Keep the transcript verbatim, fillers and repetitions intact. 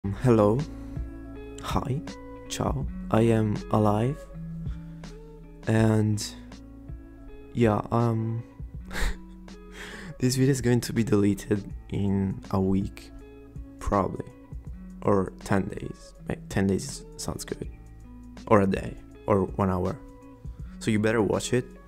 Hello, hi, ciao, I am alive, and yeah, um, this video is going to be deleted in a week, probably, or ten days. Like, ten days sounds good, or a day, or one hour. So you better watch it